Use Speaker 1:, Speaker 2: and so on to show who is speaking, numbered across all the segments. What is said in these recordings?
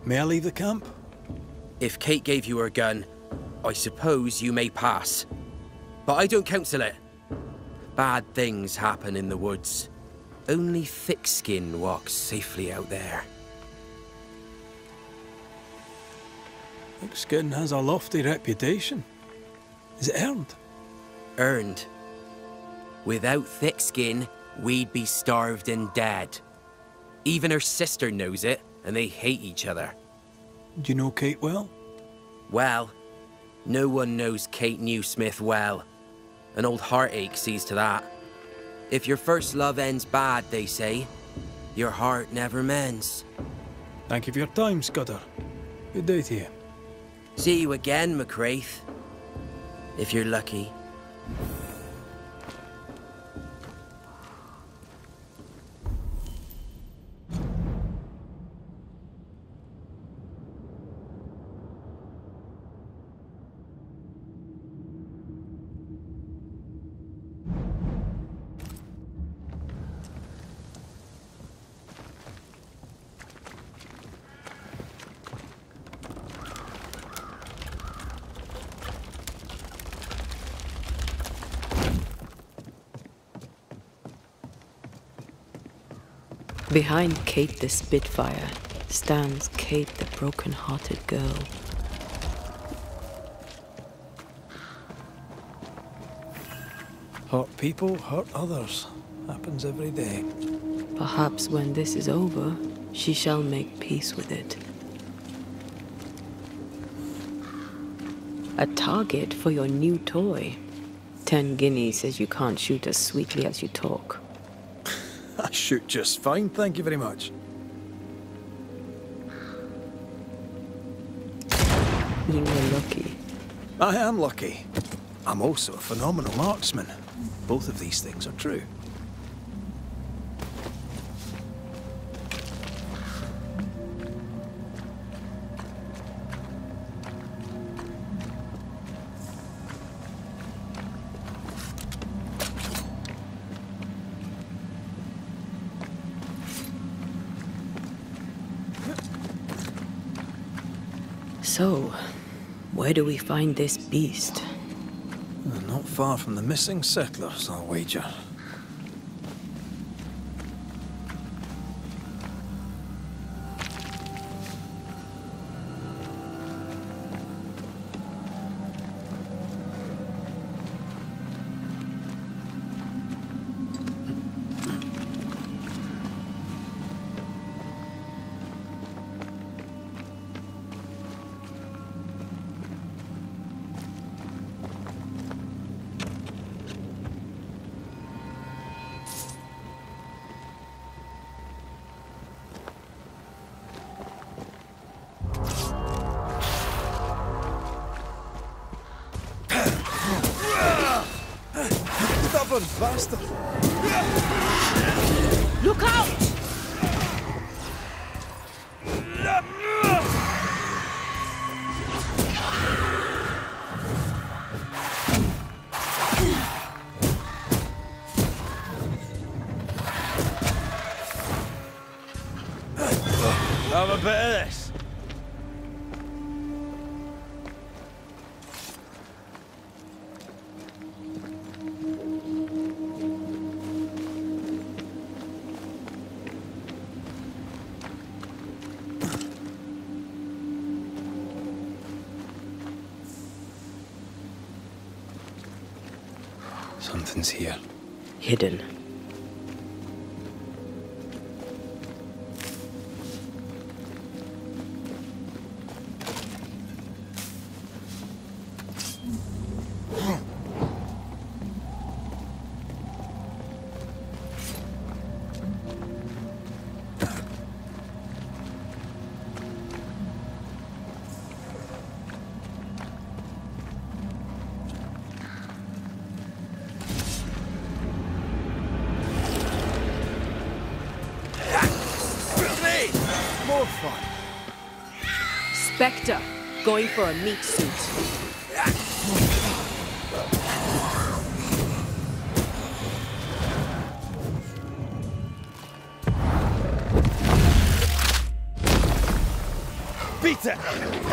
Speaker 1: May I leave the camp?
Speaker 2: If Kate gave you her gun, I suppose you may pass. But I don't counsel it. Bad things happen in the woods. Only thick-skin walks safely out there.
Speaker 1: Thick-skin has a lofty reputation. Is it earned?
Speaker 2: Earned. Without thick skin, we'd be starved and dead. Even her sister knows it, and they hate each other.
Speaker 1: Do you know Kate well?
Speaker 2: Well, no one knows Kate Newsmith well. An old heartache sees to that. If your first love ends bad, they say, your heart never mends.
Speaker 1: Thank you for your time, Scudder. Good day to you.
Speaker 2: See you again, McCraith. If you're lucky.
Speaker 3: Behind Kate the Spitfire stands Kate the broken-hearted girl.
Speaker 1: Hurt people, hurt others. Happens every day.
Speaker 3: Perhaps when this is over, she shall make peace with it. A target for your new toy. 10 guineas says you can't shoot as sweetly as you talk.
Speaker 1: I shoot just fine, thank you very much.
Speaker 3: You were lucky.
Speaker 1: I am lucky. I'm also a phenomenal marksman. Both of these things are true.
Speaker 3: So, where do we find this beast?
Speaker 1: Not far from the missing settlers, I'll wager. Stubborn bastard!
Speaker 3: Look out!
Speaker 1: Have a bit of this. Something's here.
Speaker 3: Hidden.
Speaker 1: More fun.
Speaker 3: Spectre, going for a meat suit.
Speaker 1: Eat it!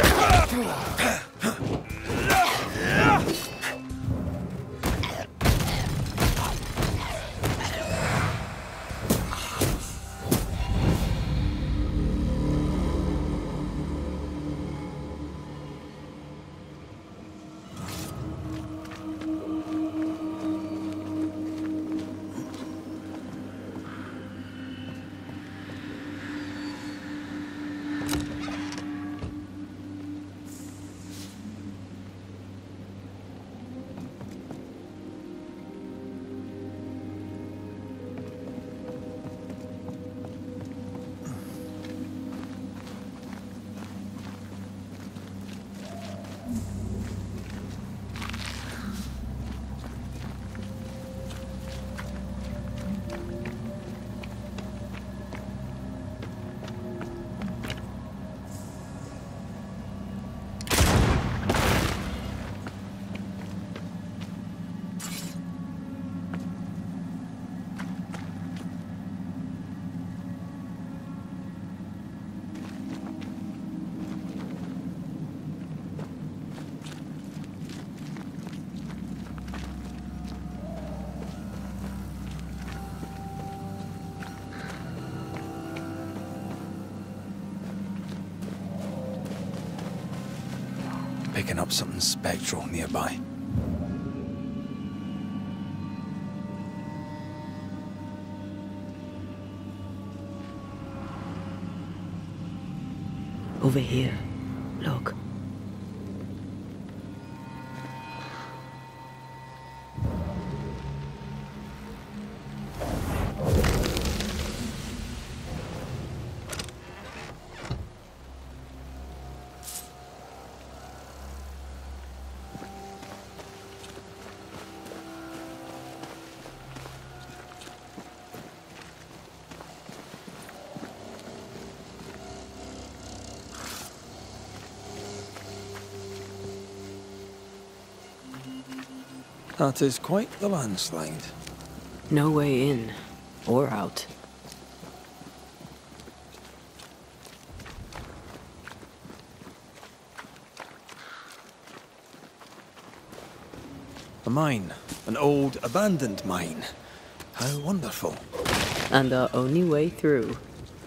Speaker 1: Picking up something spectral nearby.
Speaker 3: Over here. Look.
Speaker 1: That is quite the landslide.
Speaker 3: No way in. Or out.
Speaker 1: A mine. An old, abandoned mine. How wonderful.
Speaker 3: And the only way through.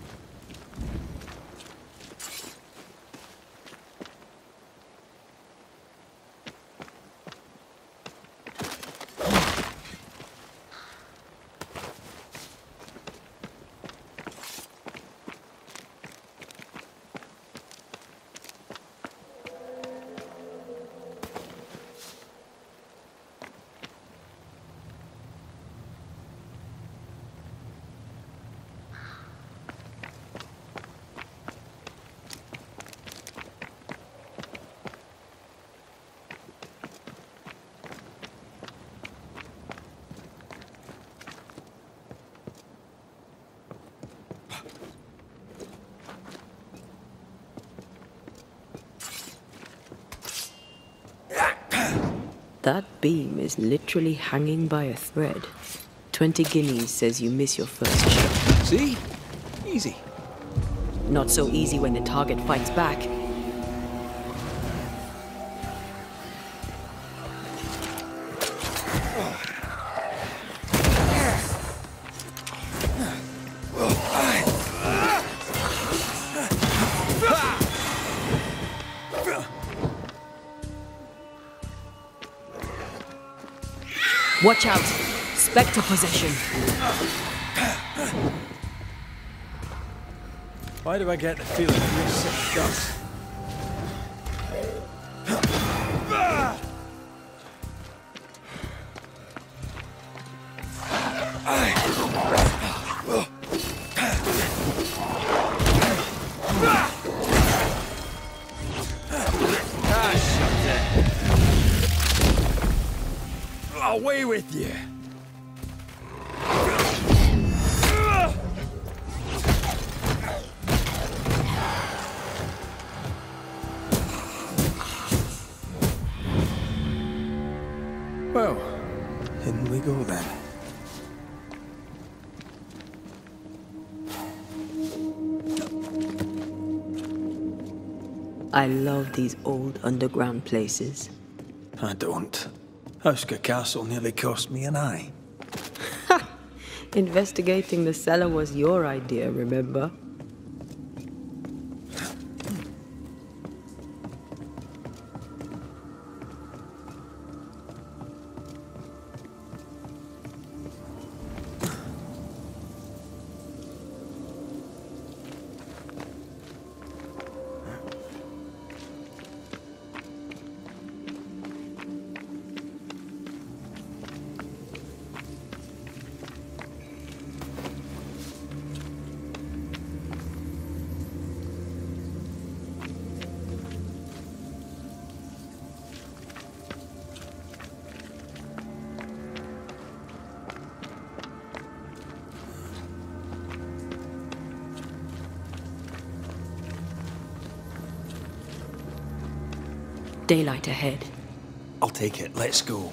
Speaker 3: That beam is literally hanging by a thread. 20 guineas says you miss your first shot.
Speaker 1: See? Easy.
Speaker 3: Not so easy when the target fights back. Watch out! Spectre possession.
Speaker 1: Why do I get the feeling that you're sick guts? Away with you! Well, in we go then.
Speaker 3: I love these old underground places.
Speaker 1: I don't. Hauska Castle nearly cost me an eye.
Speaker 3: Investigating the cellar was your idea, remember? Daylight ahead.
Speaker 1: I'll take it. Let's go.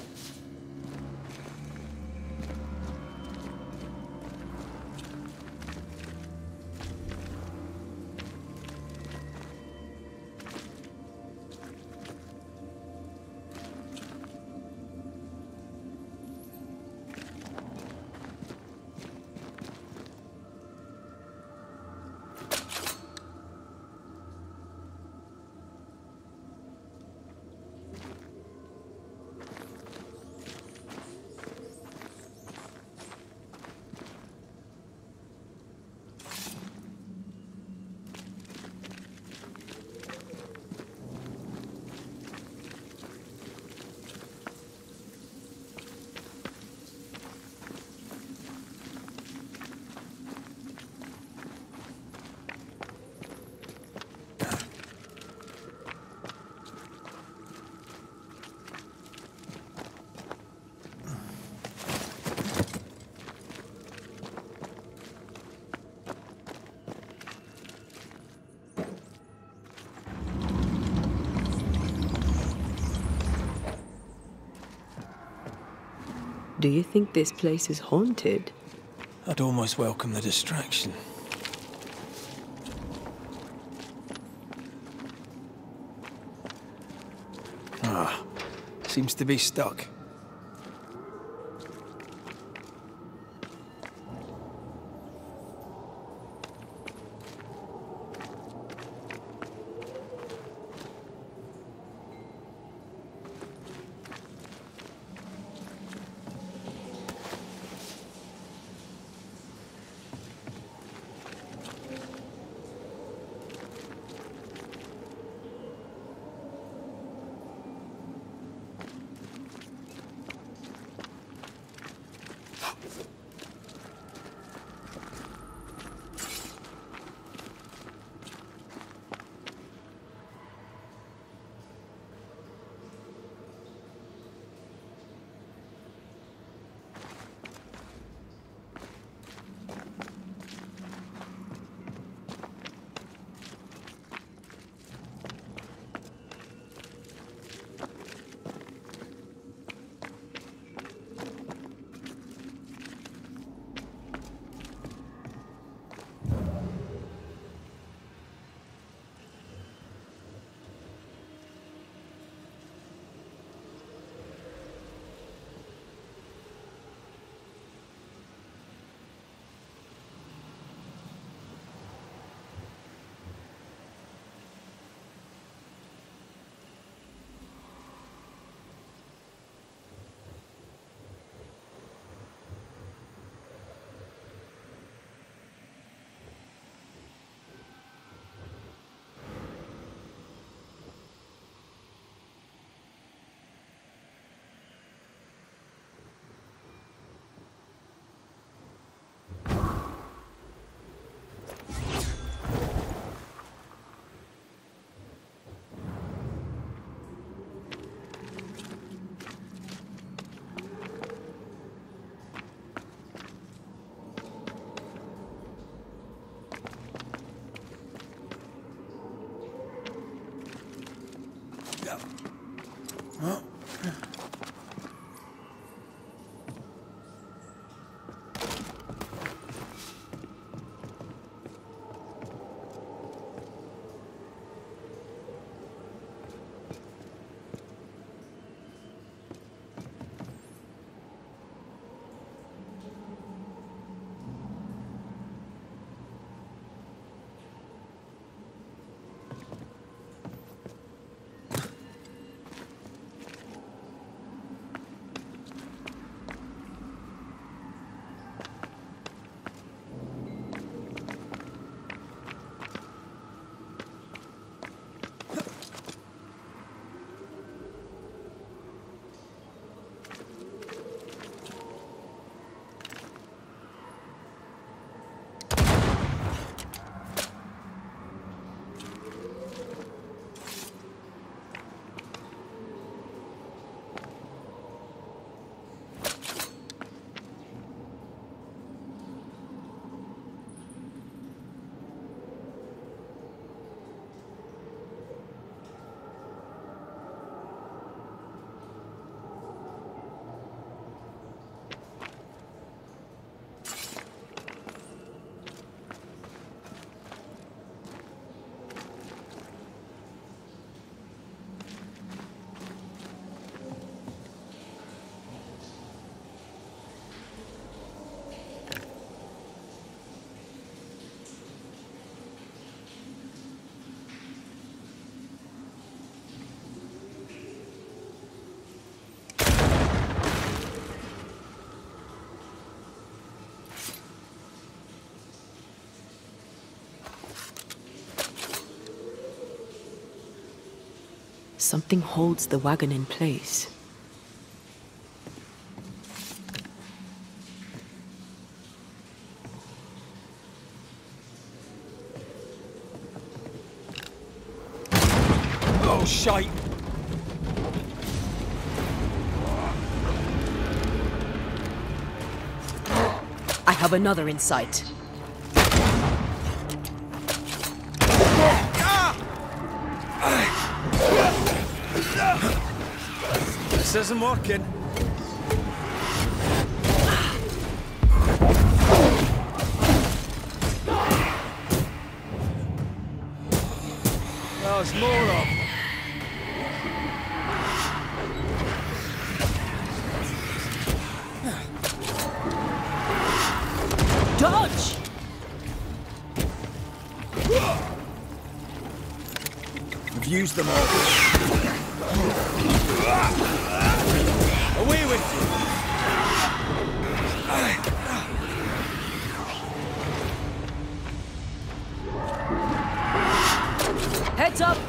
Speaker 3: Do you think this place is haunted?
Speaker 1: I'd almost welcome the distraction. Ah, seems to be stuck.
Speaker 3: Something holds the wagon in place.
Speaker 1: Oh, shite!
Speaker 3: I have another in sight.
Speaker 1: This isn't working. There's more of them.
Speaker 3: Dodge!
Speaker 1: We've used them all. Away with you!
Speaker 3: Heads up!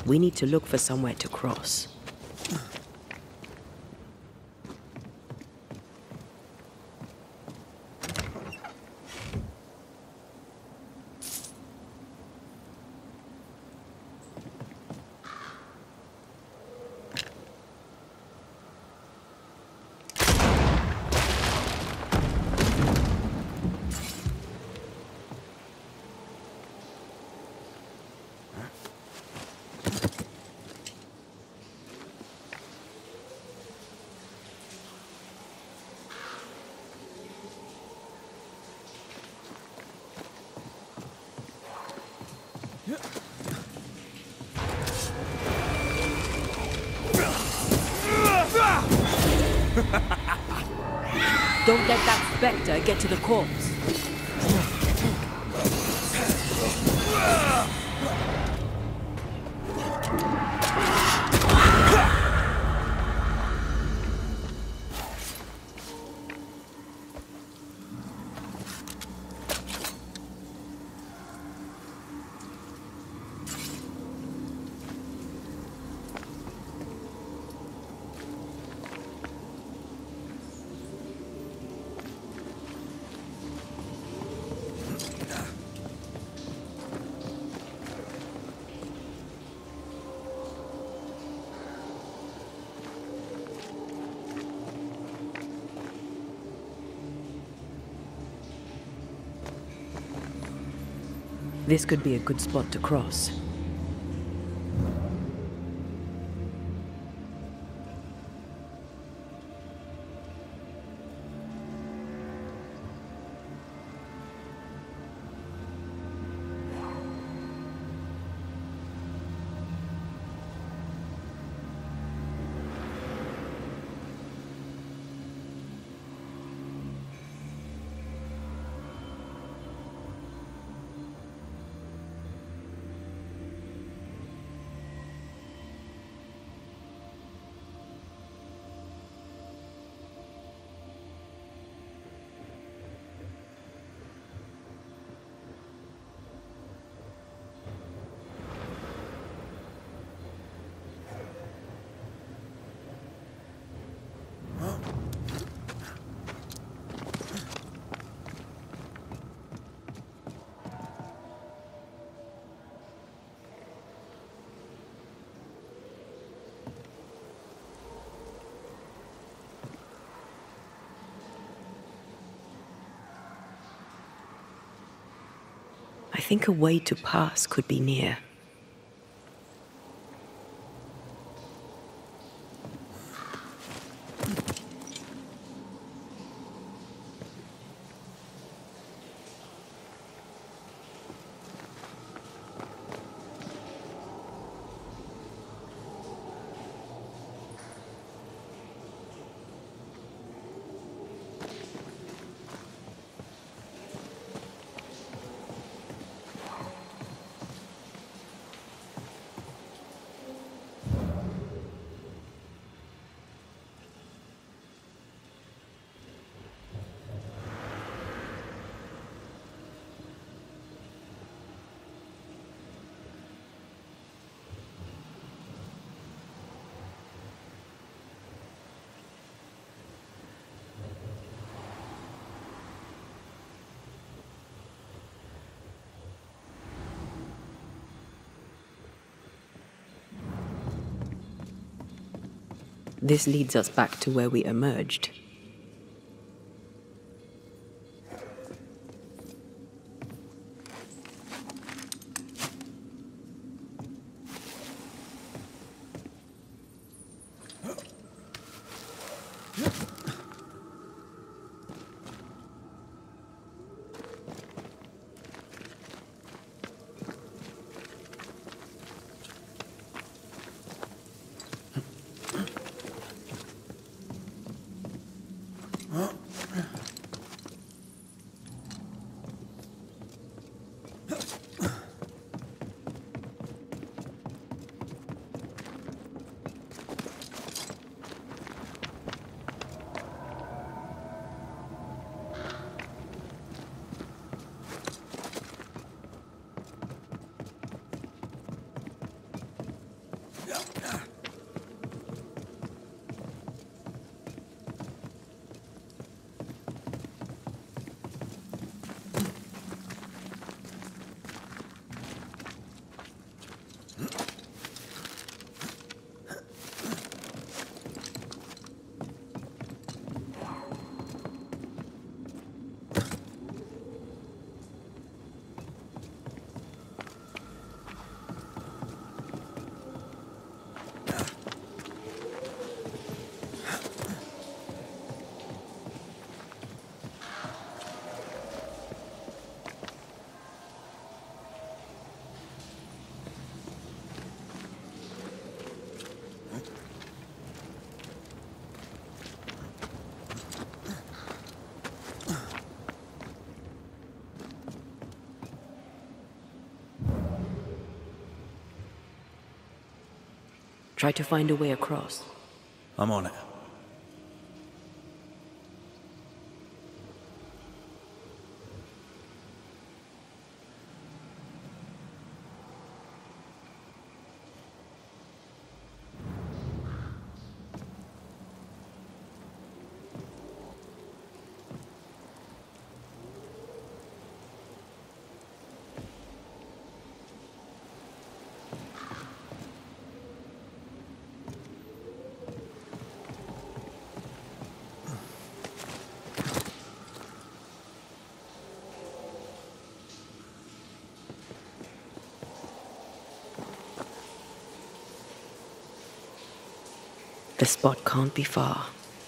Speaker 3: We need to look for somewhere to cross. Don't let that spectre get to the corpse. This could be a good spot to cross. I think a way to pass could be near. This leads us back to where we emerged. Try to find a way across.
Speaker 1: I'm on it.
Speaker 3: The spot can't be far.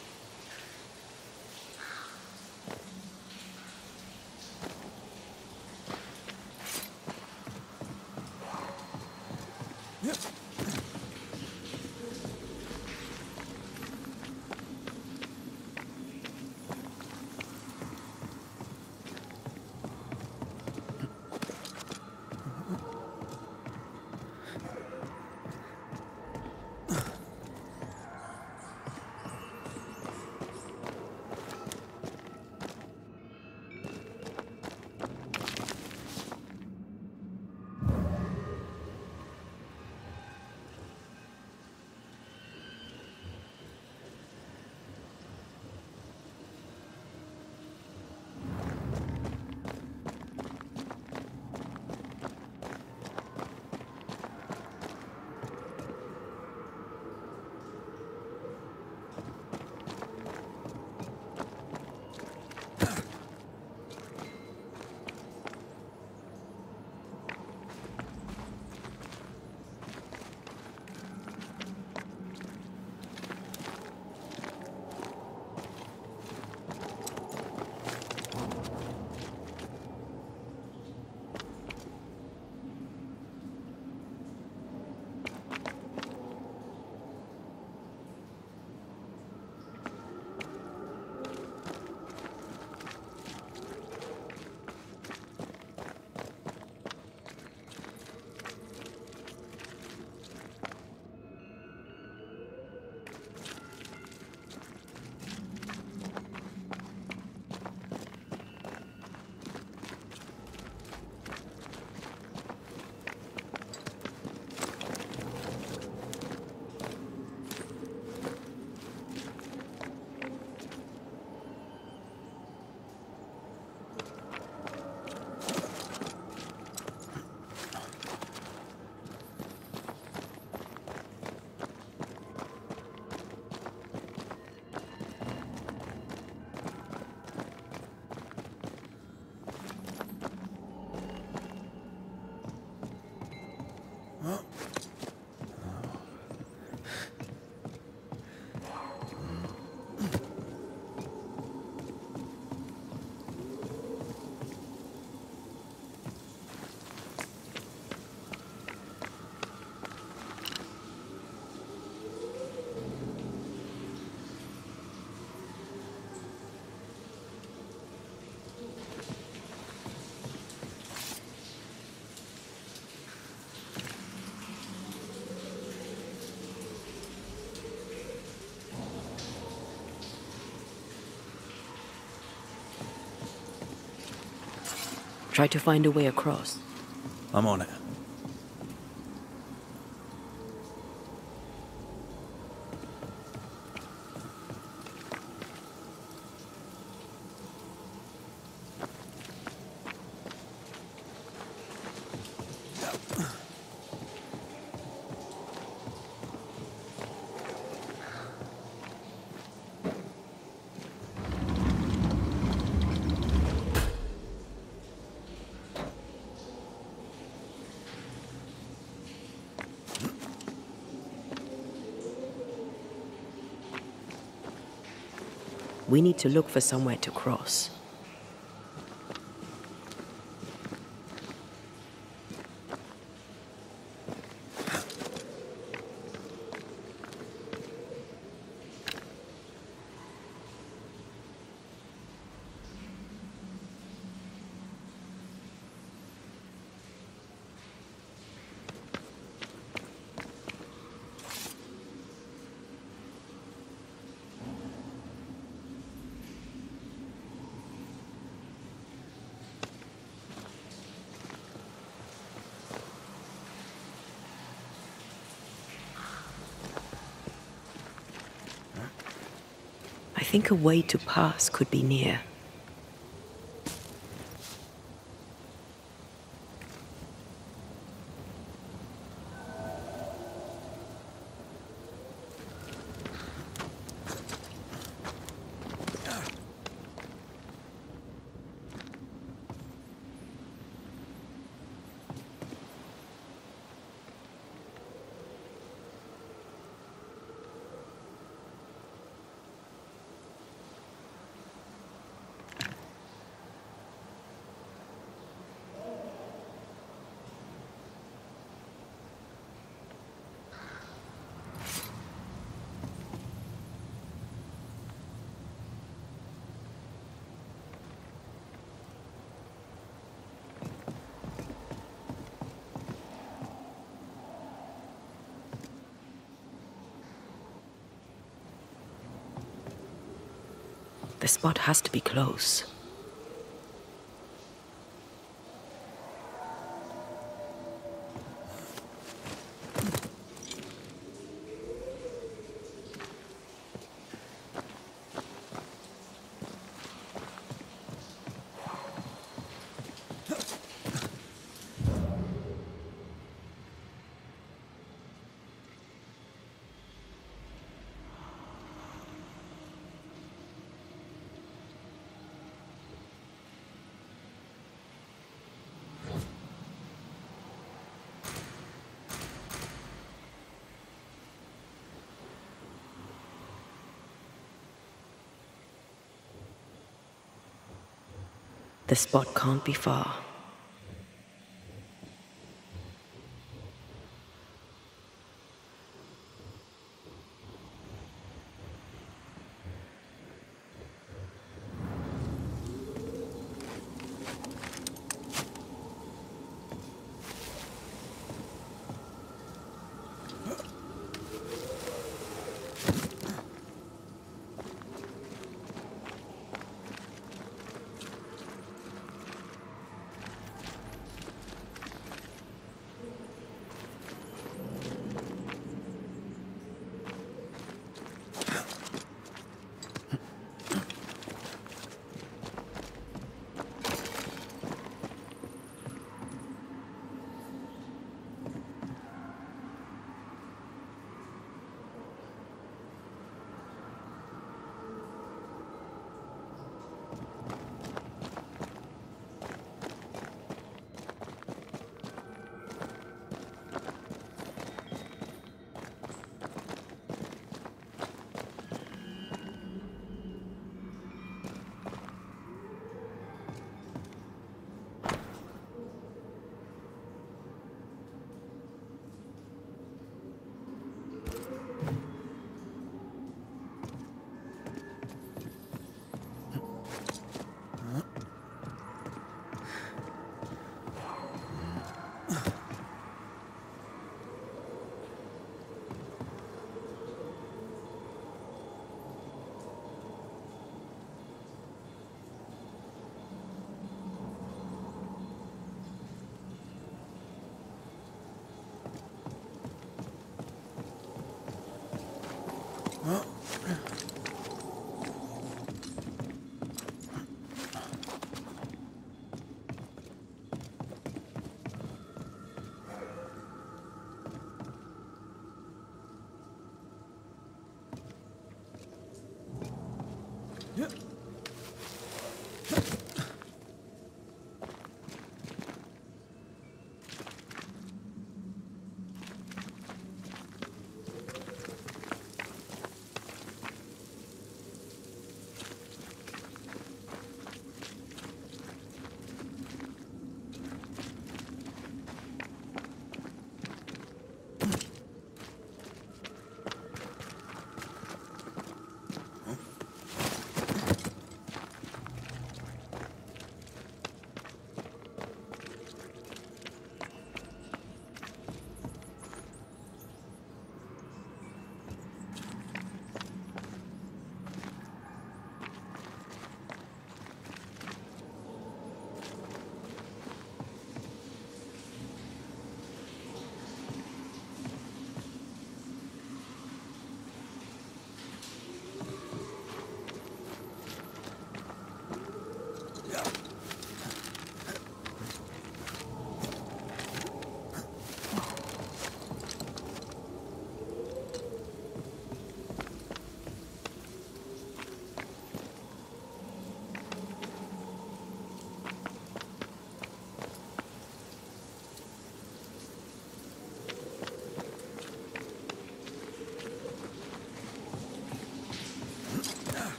Speaker 3: Try to find a way across.
Speaker 1: I'm on it.
Speaker 3: We need to look for somewhere to cross. I think a way to pass could be near. The spot has to be close. The spot can't be far.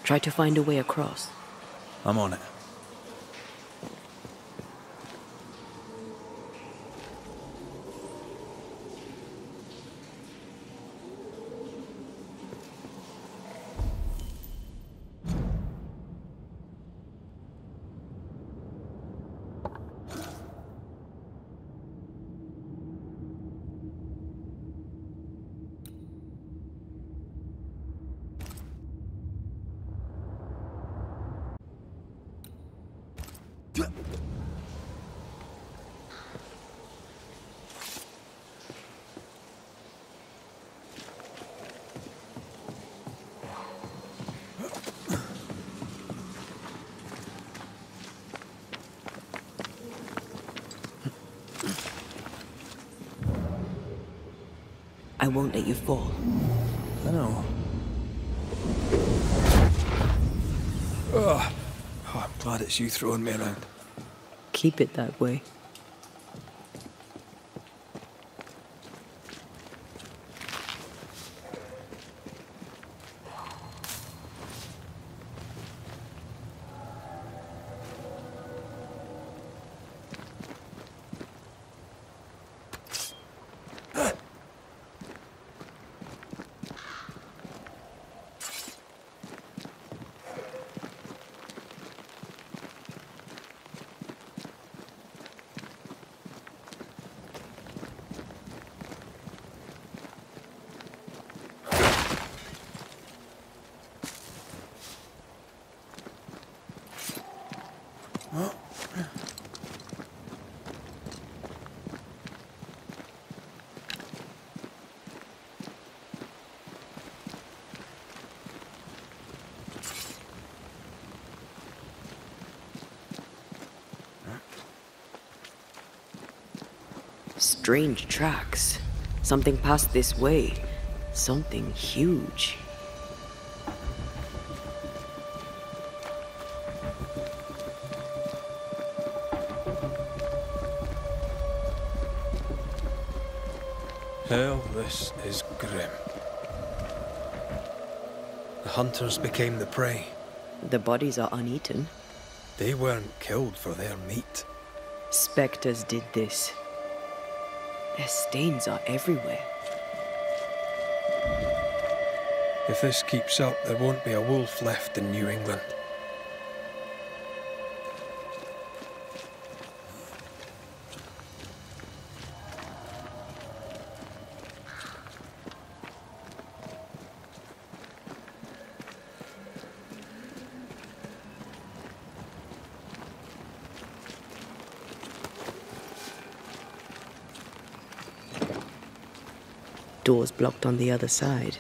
Speaker 3: Try to find a way across.
Speaker 1: I'm on it.
Speaker 3: I won't let you fall.
Speaker 1: I know. Oh, I'm glad it's you throwing me around.
Speaker 3: Keep it that way. Strange tracks. Something passed this way. Something huge.
Speaker 1: Hell, this is grim. The hunters became the prey.
Speaker 3: The bodies are uneaten.
Speaker 1: They weren't killed for their meat.
Speaker 3: Spectres did this. Their stains are everywhere.
Speaker 1: If this keeps up, there won't be a wolf left in New England.
Speaker 3: Doors blocked on the other side.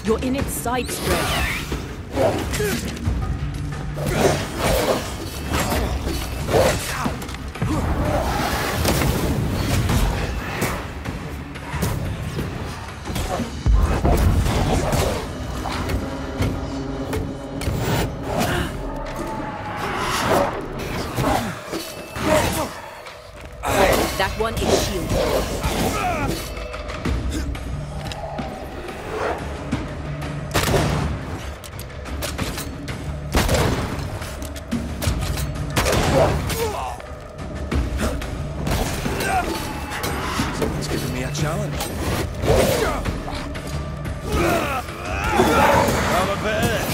Speaker 3: You're in its side spread. That one is shielded.
Speaker 1: Someone's giving me a challenge. Have a bit of it.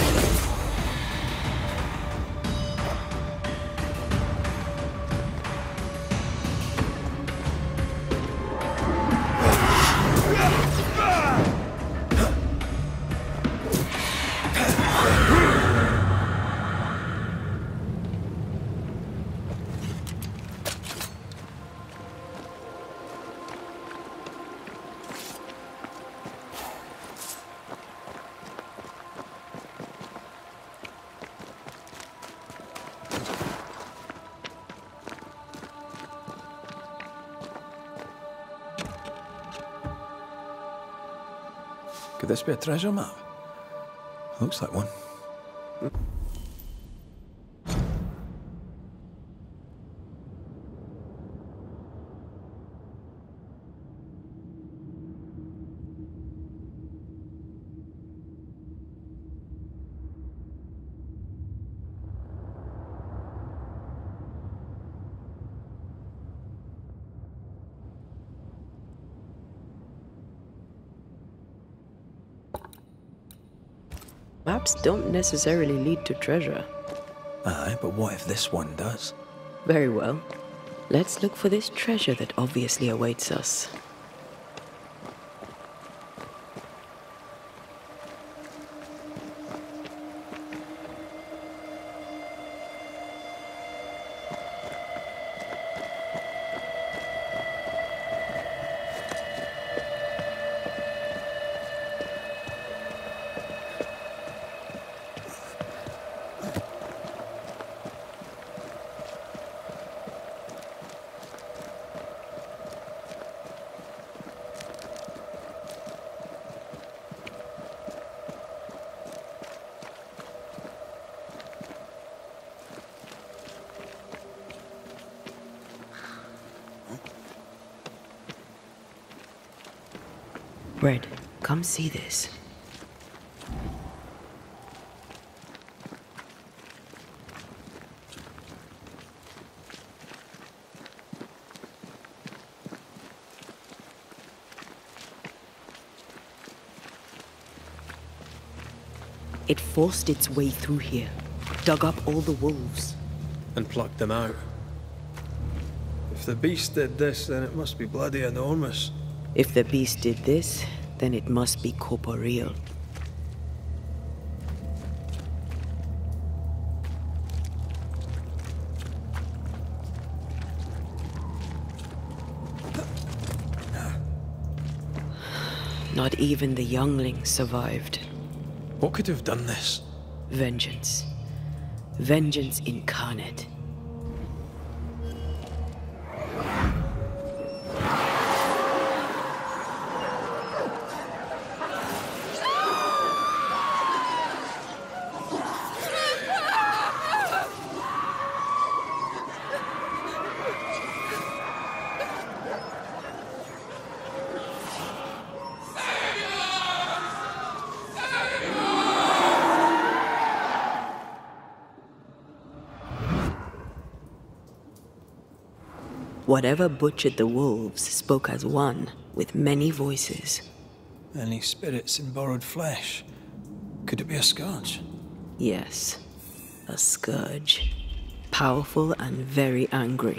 Speaker 1: Could this be a treasure map? Looks like one.
Speaker 3: Maps don't necessarily lead to treasure.
Speaker 1: Aye, but what if this one does?
Speaker 3: Very well. Let's look for this treasure that obviously awaits us. Red, come see this. It forced its way through here, dug up all the wolves.
Speaker 1: And plucked them out. If the beast did this, then it must be bloody enormous.
Speaker 3: If the beast did this, then it must be corporeal. Not even the younglings survived.
Speaker 1: What could have done this?
Speaker 3: Vengeance. Vengeance incarnate. Whatever butchered the wolves spoke as one, with many voices.
Speaker 1: Any spirits in borrowed flesh? Could it be a scourge?
Speaker 3: Yes, a scourge. Powerful and very angry.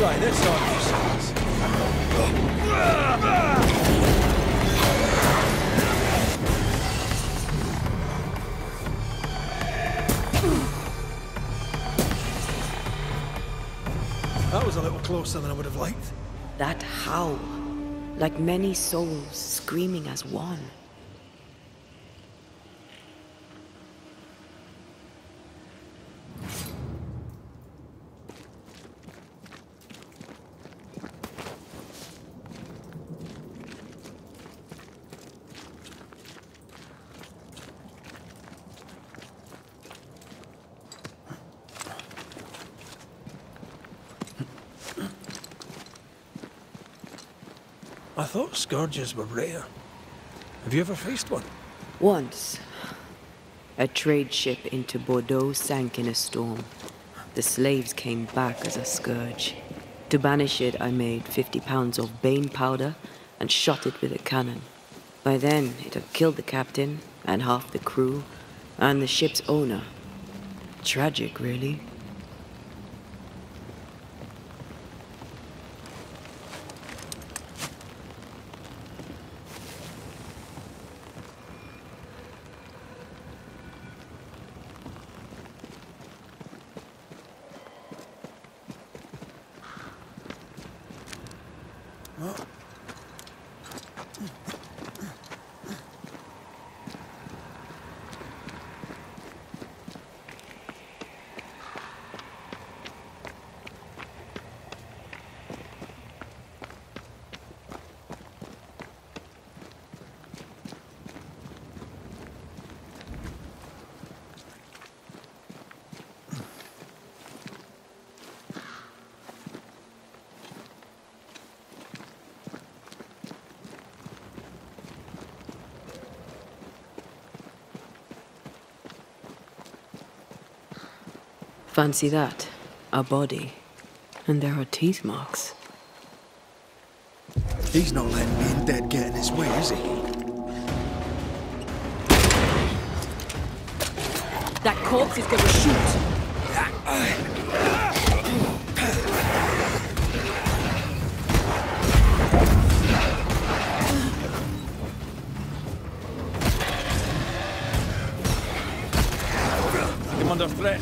Speaker 1: Try this on yourselves. That was a little closer than I would have liked.
Speaker 3: That howl, like many souls screaming as one.
Speaker 1: I thought scourges were rare. Have you ever faced one?
Speaker 3: Once, a trade ship into Bordeaux sank in a storm. The slaves came back as a scourge. To banish it, I made 50 pounds of bane powder and shot it with a cannon. By then, it had killed the captain and half the crew and the ship's owner. Tragic, really. Fancy that. A body. And there are teeth marks.
Speaker 1: He's not letting being dead get in his way, is he?
Speaker 3: That corpse is gonna shoot!
Speaker 1: I'm under threat.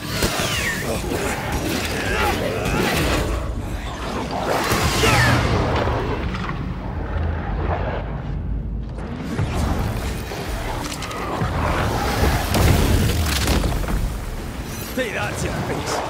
Speaker 1: Take that to your face.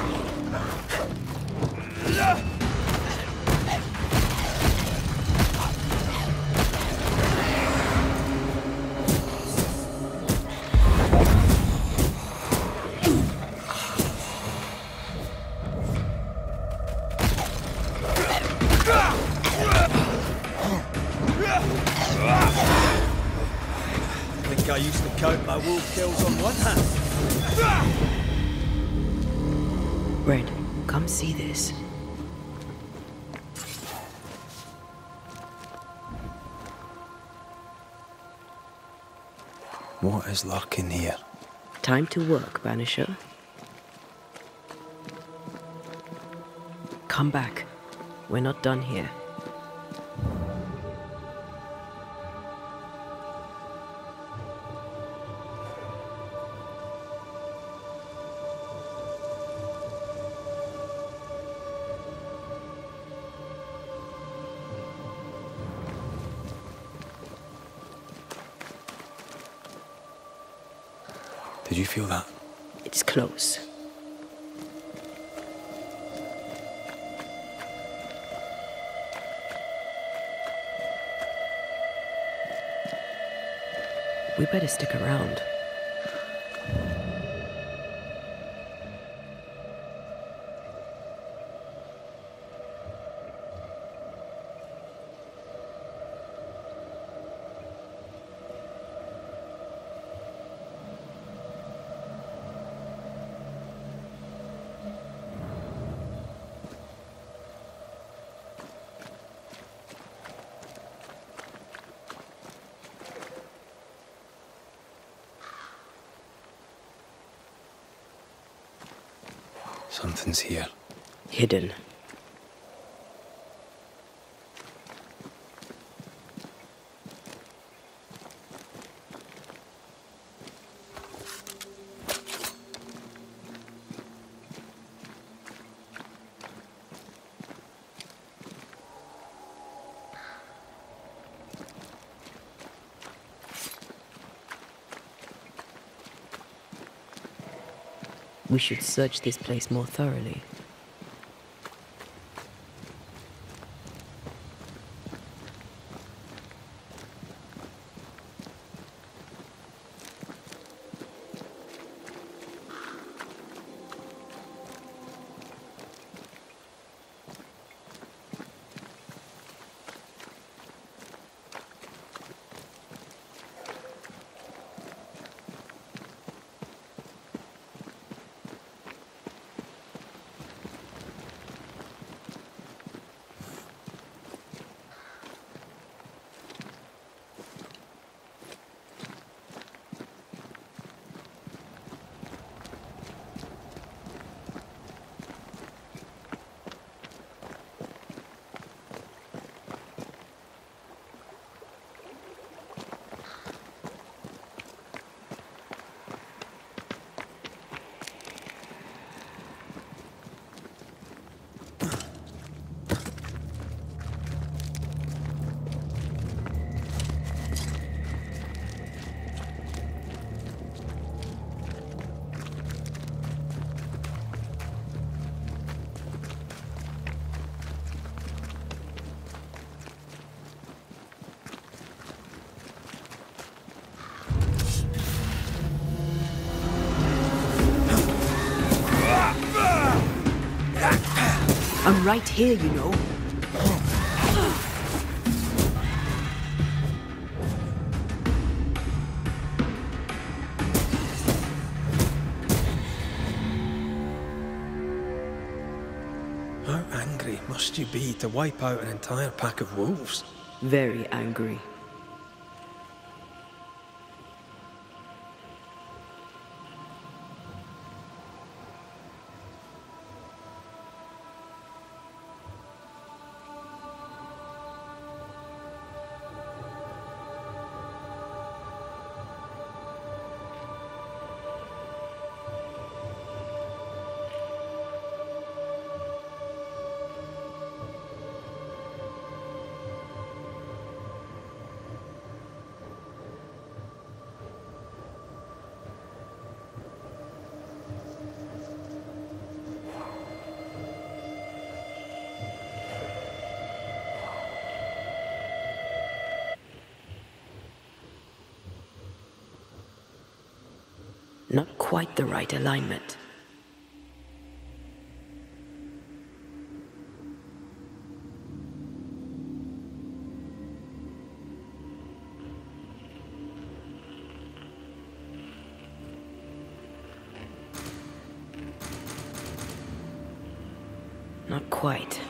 Speaker 1: I think I used to count my wolf kills on one hand.
Speaker 3: Red, come see this.
Speaker 1: What is luck in here?
Speaker 3: Time to work, Banisher. Come back. We're not done here.
Speaker 1: Did you feel that?
Speaker 3: It's close. We better stick around.
Speaker 1: Something's here.
Speaker 3: Hidden. We should search this place more thoroughly. I'm right here, you know.
Speaker 1: How angry must you be to wipe out an entire pack of wolves?
Speaker 3: Very angry. Not quite the right alignment. Not quite.